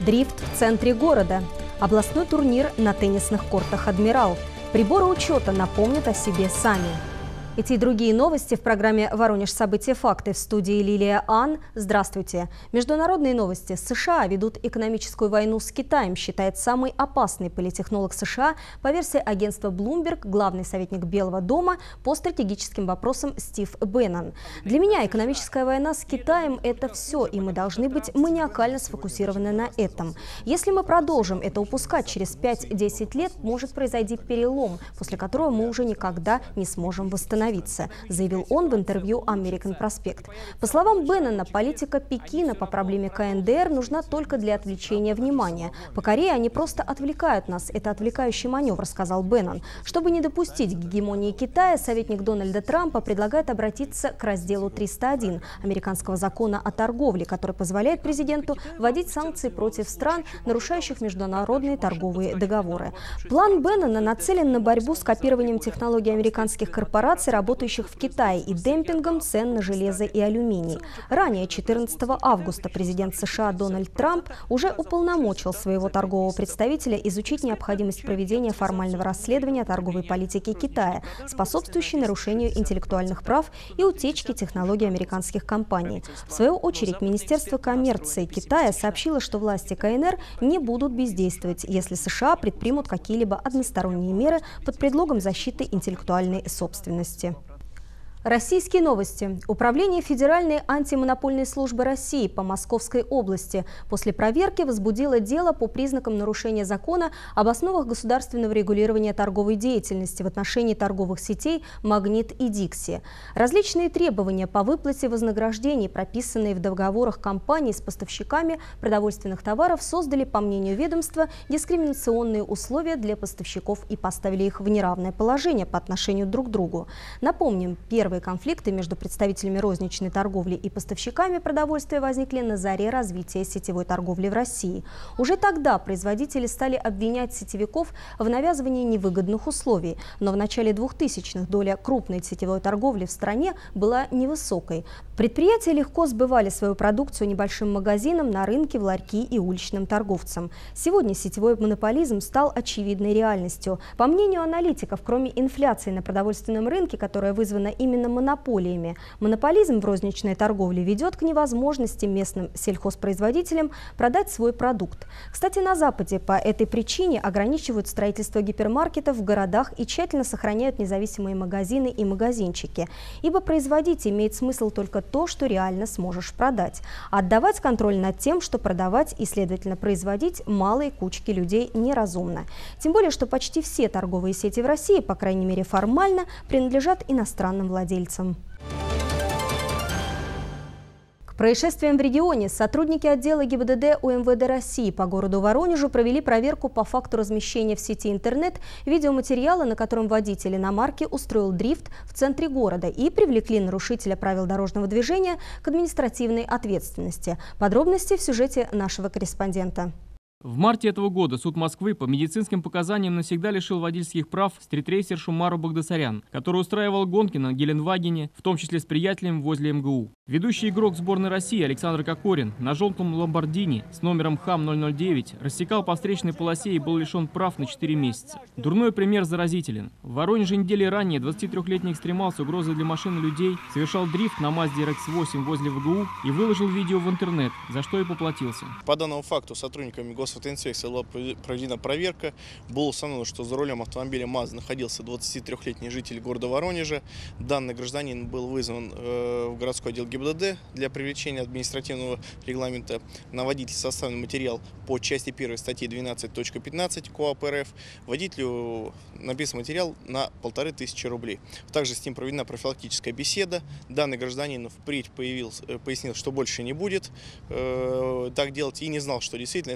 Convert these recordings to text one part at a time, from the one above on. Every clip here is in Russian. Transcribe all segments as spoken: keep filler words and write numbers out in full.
Дрифт в центре города. Областной турнир на теннисных кортах «Адмирал». Приборы учета напомнят о себе сами. Эти и другие новости в программе «Воронеж. События. Факты». В студии Лилия Ан. Здравствуйте. Международные новости. США ведут экономическую войну с Китаем, считает самый опасный политтехнолог США по версии агентства Bloomberg, главный советник Белого дома по стратегическим вопросам Стив Беннон. Для меня экономическая война с Китаем – это все, и мы должны быть маниакально сфокусированы на этом. Если мы продолжим это упускать, через пять-десять лет может произойти перелом, после которого мы уже никогда не сможем восстановиться. Заявил он в интервью American Prospect. По словам Беннона, политика Пекина по проблеме ка эн дэ эр нужна только для отвлечения внимания. По Корее они просто отвлекают нас. Это отвлекающий маневр, сказал Беннон. Чтобы не допустить гегемонии Китая, советник Дональда Трампа предлагает обратиться к разделу триста один американского закона о торговле, который позволяет президенту вводить санкции против стран, нарушающих международные торговые договоры. План Беннона нацелен на борьбу с копированием технологий американских корпораций, работающих в Китае, и демпингом цен на железо и алюминий. Ранее, четырнадцатого августа, президент США Дональд Трамп уже уполномочил своего торгового представителя изучить необходимость проведения формального расследования торговой политики Китая, способствующей нарушению интеллектуальных прав и утечке технологий американских компаний. В свою очередь, Министерство коммерции Китая сообщило, что власти ка эн эр не будут бездействовать, если США предпримут какие-либо односторонние меры под предлогом защиты интеллектуальной собственности. Российские новости. Управление Федеральной антимонопольной службы России по Московской области после проверки возбудило дело по признакам нарушения закона об основах государственного регулирования торговой деятельности в отношении торговых сетей «Магнит» и «Дикси». Различные требования по выплате вознаграждений, прописанные в договорах компаний с поставщиками продовольственных товаров, создали, по мнению ведомства, дискриминационные условия для поставщиков и поставили их в неравное положение по отношению друг к другу. Напомним, первый конфликты между представителями розничной торговли и поставщиками продовольствия возникли на заре развития сетевой торговли в России. Уже тогда производители стали обвинять сетевиков в навязывании невыгодных условий, но в начале двухтысячных доля крупной сетевой торговли в стране была невысокой. Предприятия легко сбывали свою продукцию небольшим магазинам, на рынке, в ларьки и уличным торговцам. Сегодня сетевой монополизм стал очевидной реальностью. По мнению аналитиков, кроме инфляции на продовольственном рынке, которая вызвана именно монополиями, монополизм в розничной торговле ведет к невозможности местным сельхозпроизводителям продать свой продукт. Кстати, на Западе по этой причине ограничивают строительство гипермаркетов в городах и тщательно сохраняют независимые магазины и магазинчики. Ибо производить имеет смысл только то, что реально сможешь продать. А отдавать контроль над тем, что продавать и, следовательно, производить малой кучки людей неразумно. Тем более, что почти все торговые сети в России, по крайней мере формально, принадлежат иностранным владельцам. К происшествиям в регионе сотрудники отдела гэ и бэ дэ дэ у эм вэ дэ России по городу Воронежу провели проверку по факту размещения в сети интернет видеоматериала, на котором водитель иномарки устроил дрифт в центре города и привлекли нарушителя правил дорожного движения к административной ответственности. Подробности в сюжете нашего корреспондента. В марте этого года суд Москвы по медицинским показаниям навсегда лишил водительских прав стритрейсершу Мару Багдасарян, которая устраивала гонки на Геленвагене, в том числе с приятелем возле эм гэ у. Ведущий игрок сборной России Александр Кокорин на желтом ламбордини с номером хам ноль ноль девять рассекал по встречной полосе и был лишен прав на четыре месяца. Дурной пример заразителен. В Воронеже недели ранее двадцатитрёхлетний экстремал с угрозой для машин и людей совершал дрифт на Мазде эр икс восемь возле вэ гэ у и выложил видео в интернет, за что и поплатился. По данному факту сотрудниками госавтоинспекции была проведена проверка. Было установлено, что за рулем автомобиля МАЗ находился двадцатитрёхлетний житель города Воронежа. Данный гражданин был вызван в городской отдел гэ и бэ дэ дэ для привлечения административного регламента. На водителя составлен материал по части первой статьи двенадцать точка пятнадцать КоАП эр эф. Водителю написан материал на полторы тысячи рублей. Также с ним проведена профилактическая беседа. Данный гражданин впредь появился, пояснил, что больше не будет э, так делать и не знал, что действительно это может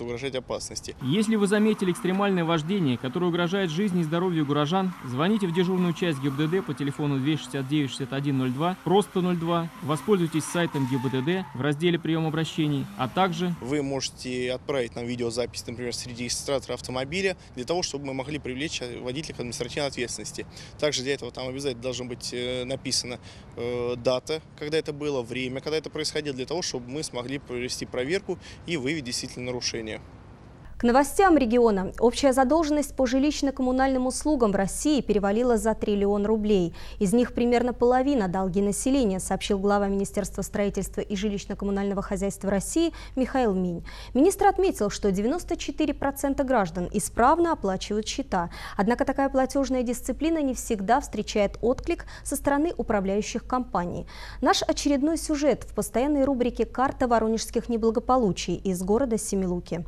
угрожать опасности. Если вы заметили экстремальное вождение, которое угрожает жизни и здоровью горожан, звоните в дежурную часть ГИБДД по телефону двести шестьдесят девять шестьдесят один ноль два, просто ноль два, воспользуйтесь сайтом ГИБДД в разделе «Прием обращений», а также... Вы можете отправить нам видеозапись, например, среди регистратора автомобиля, для того, чтобы мы могли привлечь водителя к административной ответственности. Также для этого там обязательно должна быть написана э, дата, когда это было, время, когда это происходило, для того, чтобы мы смогли провести проверку и выявить действительно нарушение. К новостям региона. Общая задолженность по жилищно-коммунальным услугам в России перевалила за триллион рублей. Из них примерно половина – долги населения, сообщил глава Министерства строительства и жилищно-коммунального хозяйства России Михаил Минь. Министр отметил, что девяносто четыре процента граждан исправно оплачивают счета. Однако такая платежная дисциплина не всегда встречает отклик со стороны управляющих компаний. Наш очередной сюжет в постоянной рубрике «Карта воронежских неблагополучий» из города Семилуки.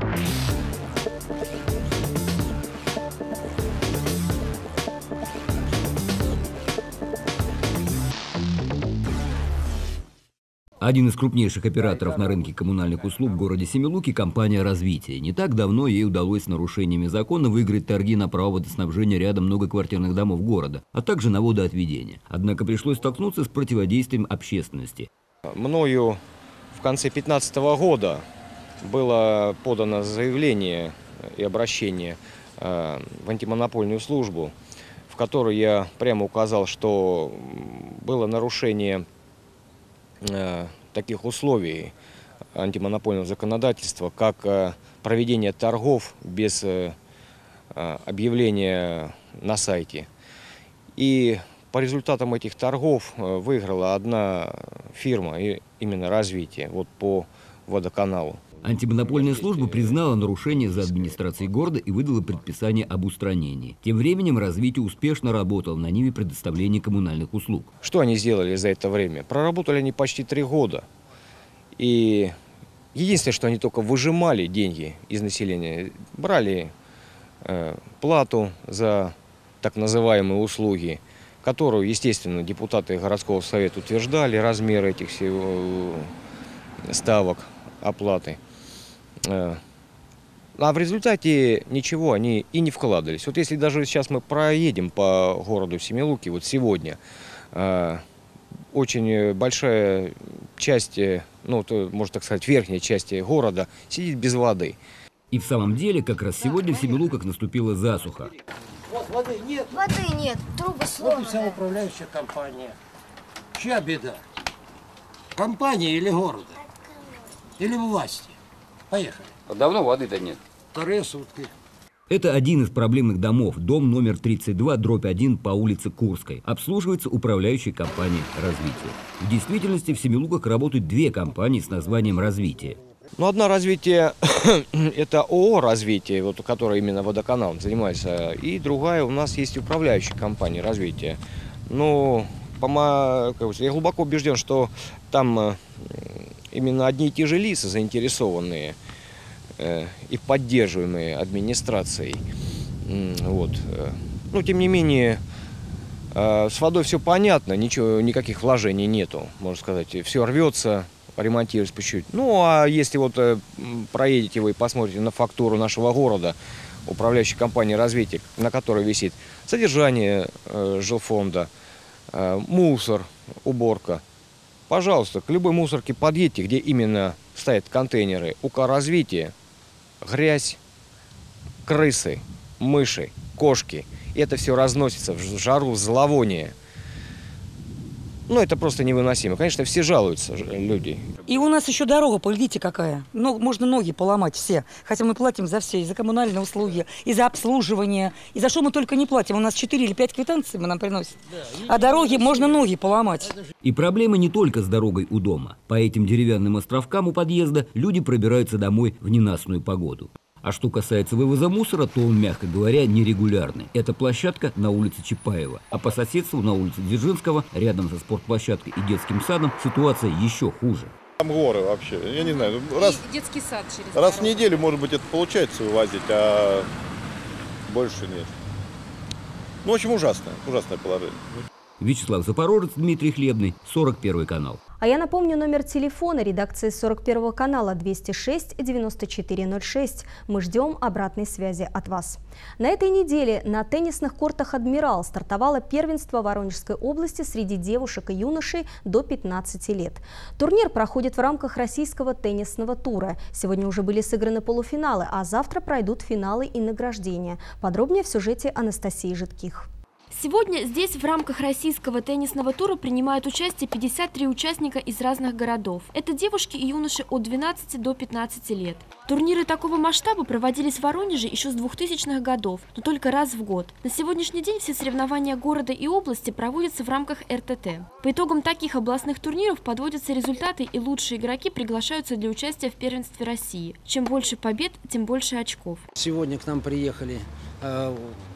Один из крупнейших операторов на рынке коммунальных услуг в городе Семилуки – компания «Развитие». Не так давно ей удалось с нарушениями закона выиграть торги на право водоснабжения ряда многоквартирных домов города, а также на водоотведение. Однако пришлось столкнуться с противодействием общественности. Мною в конце две тысячи пятнадцатого года было подано заявление и обращение в антимонопольную службу, в которой я прямо указал, что было нарушение таких условий антимонопольного законодательства, как проведение торгов без объявления на сайте. И по результатам этих торгов выиграла одна фирма, именно «Развитие», вот по водоканалу. Антимонопольная служба признала нарушение за администрацией города и выдала предписание об устранении. Тем временем «Развитие» успешно работало на ниве предоставления коммунальных услуг. Что они сделали за это время? Проработали они почти три года. И единственное, что они только выжимали деньги из населения, брали э, плату за так называемые услуги, которую, естественно, депутаты городского совета утверждали, размеры этих всего ставок оплаты. А в результате ничего они и не вкладывались. Вот если даже сейчас мы проедем по городу Семилуки, вот сегодня, очень большая часть, ну, можно так сказать, верхняя часть города сидит без воды. И в самом деле, как раз сегодня в Семилуках наступила засуха. Вот воды нет. Воды нет, трубы сломаны. Вот и вся управляющая компания. Чья беда? Компания или города? Или власти? Поехали. Давно воды-то нет. Вторые сутки. Это один из проблемных домов, дом номер тридцать два, дробь один по улице Курской. Обслуживается управляющей компанией «Развитие». В действительности в Семилуках работают две компании с названием «Развитие». Ну, одна «Развитие» – это ООО «Развитие», вот, которая именно водоканалом занимается, и другая у нас есть управляющая компания «Развитие». Ну, я глубоко убежден, что там именно одни и те же лица заинтересованные э, и поддерживаемые администрацией. Вот. Но тем не менее, э, с водой все понятно, ничего, никаких вложений нету, можно сказать. Все рвется, ремонтируется по чуть-чуть. Ну а если вот э, проедете вы и посмотрите на фактуру нашего города, управляющей компании «Развитие», на которой висит содержание э, жилфонда, э, мусор, уборка. Пожалуйста, к любой мусорке подъедьте, где именно стоят контейнеры УК «Развитие», грязь, крысы, мыши, кошки. И это все разносится в жару, в зловоние. Ну, это просто невыносимо. Конечно, все жалуются, люди. И у нас еще дорога, поглядите, какая. Ну, можно ноги поломать все. Хотя мы платим за все, и за коммунальные услуги, и за обслуживание. И за что мы только не платим. У нас четыре или пять квитанций нам приносят. А дороги можно ноги поломать. И проблема не только с дорогой у дома. По этим деревянным островкам у подъезда люди пробираются домой в ненастную погоду. А что касается вывоза мусора, то он, мягко говоря, нерегулярный. Это площадка на улице Чапаева. А по соседству на улице Дзержинского, рядом со спортплощадкой и детским садом, ситуация еще хуже. Там горы вообще, я не знаю. Раз, детский сад через раз в неделю, может быть, это получается вывозить, а больше нет. Ну, в общем, ужасное, ужасное положение. Вячеслав Запорожец, Дмитрий Хлебный, сорок первый канал. А я напомню номер телефона редакции сорок первого канала двести шесть девяносто четыре ноль шесть. Мы ждем обратной связи от вас. На этой неделе на теннисных кортах «Адмирал» стартовало первенство Воронежской области среди девушек и юношей до пятнадцати лет. Турнир проходит в рамках российского теннисного тура. Сегодня уже были сыграны полуфиналы, а завтра пройдут финалы и награждения. Подробнее в сюжете Анастасии Жидких. Сегодня здесь в рамках российского теннисного тура принимают участие пятьдесят три участника из разных городов. Это девушки и юноши от двенадцати до пятнадцати лет. Турниры такого масштаба проводились в Воронеже еще с двухтысячных годов, но только раз в год. На сегодняшний день все соревнования города и области проводятся в рамках эр тэ тэ. По итогам таких областных турниров подводятся результаты, и лучшие игроки приглашаются для участия в первенстве России. Чем больше побед, тем больше очков. Сегодня к нам приехали э,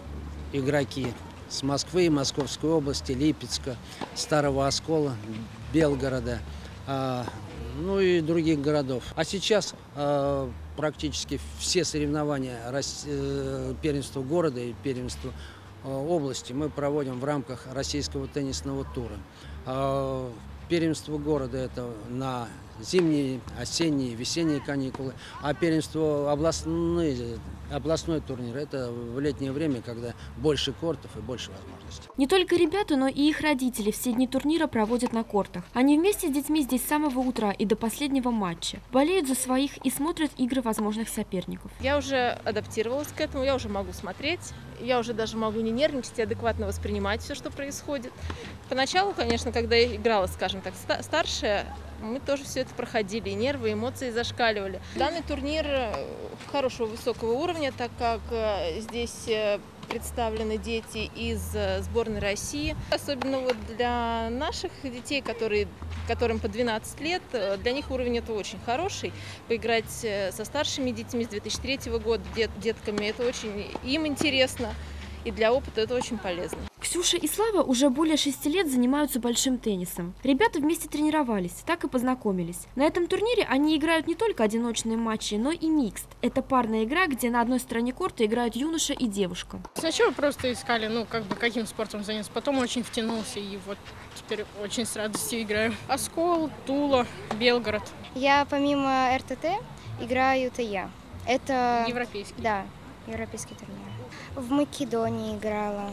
игроки с Москвы, Московской области, Липецка, Старого Оскола, Белгорода, э, ну и других городов. А сейчас э, практически все соревнования э, первенства города и первенства э, области мы проводим в рамках российского теннисного тура. Э, первенство города – это на зимние, осенние, весенние каникулы, а первенство областные, областной турнир – это в летнее время, когда больше кортов и больше возможностей. Не только ребята, но и их родители все дни турнира проводят на кортах. Они вместе с детьми здесь с самого утра и до последнего матча. Болеют за своих и смотрят игры возможных соперников. Я уже адаптировалась к этому, я уже могу смотреть, я уже даже могу не нервничать и адекватно воспринимать все, что происходит. Поначалу, конечно, когда я играла, скажем так, старшая, мы тоже все это проходили, и нервы, и эмоции зашкаливали. Данный турнир хорошего высокого уровня, так как здесь представлены дети из сборной России. Особенно вот для наших детей, которые, которым по двенадцать лет, для них уровень это очень хороший. Поиграть со старшими детьми с две тысячи третьего года, дет, детками, это очень им интересно. И для опыта это очень полезно. Ксюша и Слава уже более шести лет занимаются большим теннисом. Ребята вместе тренировались, так и познакомились. На этом турнире они играют не только одиночные матчи, но и микст. Это парная игра, где на одной стороне корта играют юноша и девушка. Сначала просто искали, ну, как бы, каким спортом заняться. Потом очень втянулся, и вот теперь очень с радостью играю. Оскол, Тула, Белгород. Я помимо эр тэ тэ играю тэ я. Это... Европейский. Да, европейский турнир. В Македонии играла,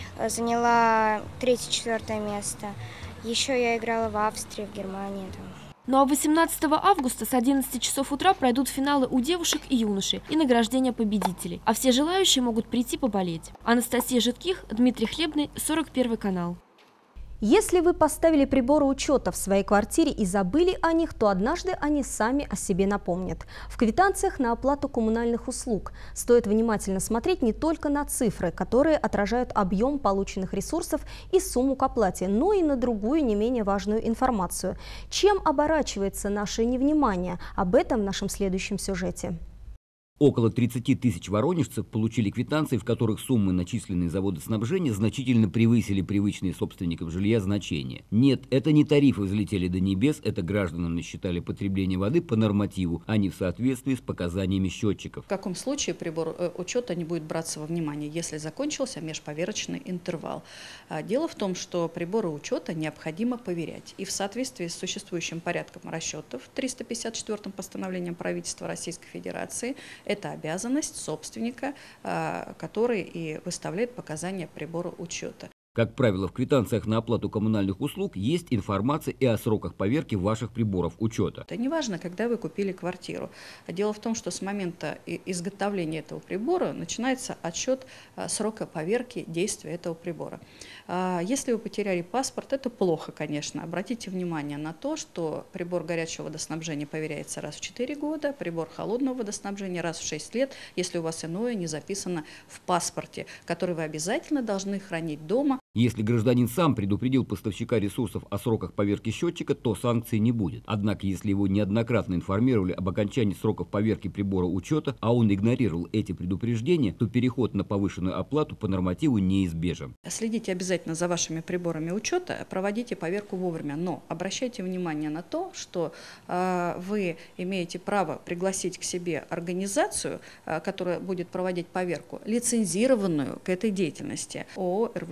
заняла третье-четвертое место. Еще я играла в Австрии, в Германии. Там. Ну а восемнадцатого августа с одиннадцати часов утра пройдут финалы у девушек и юношей и награждение победителей. А все желающие могут прийти поболеть. Анастасия Жидких, Дмитрий Хлебный, сорок первый канал. Если вы поставили приборы учета в своей квартире и забыли о них, то однажды они сами о себе напомнят. В квитанциях на оплату коммунальных услуг стоит внимательно смотреть не только на цифры, которые отражают объем полученных ресурсов и сумму к оплате, но и на другую не менее важную информацию. Чем оборачивается наше невнимание? Об этом в нашем следующем сюжете. Около тридцати тысяч воронежцев получили квитанции, в которых суммы, начисленные за водоснабжение, значительно превысили привычные собственникам жилья значения. Нет, это не тарифы взлетели до небес, это гражданам насчитали потребление воды по нормативу, а не в соответствии с показаниями счетчиков. В каком случае прибор учета не будет браться во внимание, если закончился межповерочный интервал? Дело в том, что приборы учета необходимо поверять. И в соответствии с существующим порядком расчетов триста пятьдесят четвёртым постановлением правительства Российской Федерации, это обязанность собственника, который и выставляет показания прибора учета. Как правило, в квитанциях на оплату коммунальных услуг есть информация и о сроках поверки ваших приборов учета. Это не важно, когда вы купили квартиру. Дело в том, что с момента изготовления этого прибора начинается отсчет срока поверки действия этого прибора. Если вы потеряли паспорт, это плохо, конечно. Обратите внимание на то, что прибор горячего водоснабжения поверяется раз в четыре года, прибор холодного водоснабжения раз в шесть лет, если у вас иное не записано в паспорте, который вы обязательно должны хранить дома. Если гражданин сам предупредил поставщика ресурсов о сроках поверки счетчика, то санкций не будет. Однако, если его неоднократно информировали об окончании сроков поверки прибора учета, а он игнорировал эти предупреждения, то переход на повышенную оплату по нормативу неизбежен. Следите обязательно за вашими приборами учета, проводите поверку вовремя, но обращайте внимание на то, что э, вы имеете право пригласить к себе организацию, э, которая будет проводить поверку, лицензированную к этой деятельности, ООО эр вэ ка «Воронеж».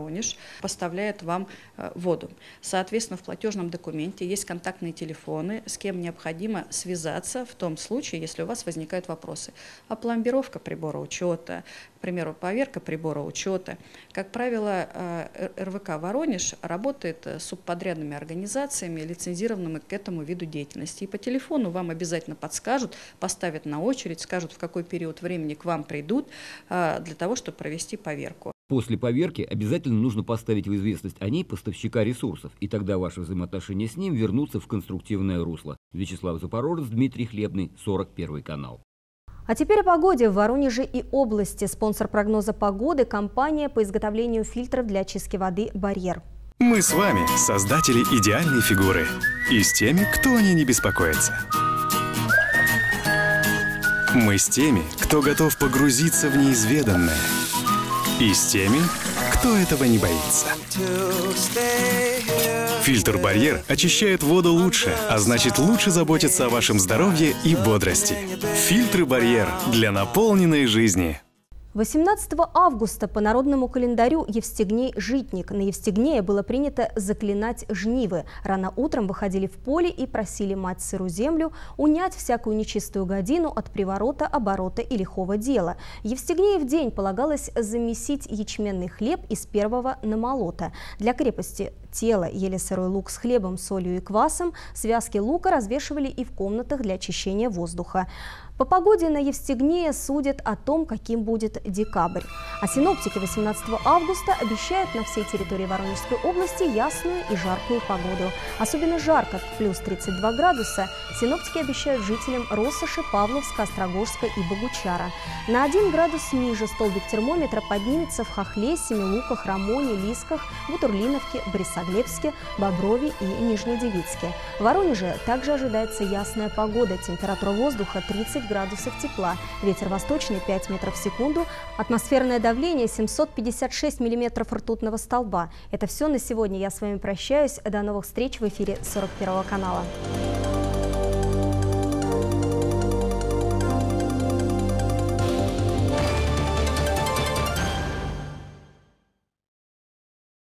Воронеж поставляет вам воду. Соответственно, в платежном документе есть контактные телефоны, с кем необходимо связаться в том случае, если у вас возникают вопросы. Опломбировка прибора учета, к примеру, поверка прибора учета. Как правило, эр вэ ка «Воронеж» работает с субподрядными организациями, лицензированными к этому виду деятельности. И по телефону вам обязательно подскажут, поставят на очередь, скажут, в какой период времени к вам придут для того, чтобы провести поверку. После поверки обязательно нужно поставить в известность о ней поставщика ресурсов, и тогда ваши взаимоотношения с ним вернутся в конструктивное русло. Вячеслав Запорожец, Дмитрий Хлебный, сорок первый канал. А теперь о погоде в Воронеже и области. Спонсор прогноза погоды – компания по изготовлению фильтров для очистки воды «Барьер». Мы с вами создатели идеальной фигуры. И с теми, кто о ней не беспокоится. Мы с теми, кто готов погрузиться в неизведанное. И с теми, кто этого не боится. Фильтр «Барьер» очищает воду лучше, а значит лучше заботится о вашем здоровье и бодрости. Фильтры «Барьер» для наполненной жизни. восемнадцатого августа по народному календарю Евстигней-Житник. На Евстигнея было принято заклинать жнивы. Рано утром выходили в поле и просили мать сыру землю унять всякую нечистую годину от приворота, оборота и лихого дела. Евстигнея в день полагалось замесить ячменный хлеб из первого намолота. Для крепости тела ели сырой лук с хлебом, солью и квасом. Связки лука развешивали и в комнатах для очищения воздуха. По погоде на Евстигнея судят о том, каким будет декабрь. А синоптики восемнадцатого августа обещают на всей территории Воронежской области ясную и жаркую погоду. Особенно жарко, плюс тридцать два градуса, синоптики обещают жителям Россоши, Павловска, Острогожска и Богучара. На один градус ниже столбик термометра поднимется в Хохле, Семилуках, Рамоне, Лисках, Бутурлиновке, Борисоглебске, Боброве и Нижнедевицке. В Воронеже также ожидается ясная погода, температура воздуха тридцать градусов тепла, ветер восточный пять метров в секунду, атмосферное давление семьсот пятьдесят шесть миллиметров ртутного столба. Это все на сегодня. Я с вами прощаюсь. До новых встреч в эфире сорок первого канала.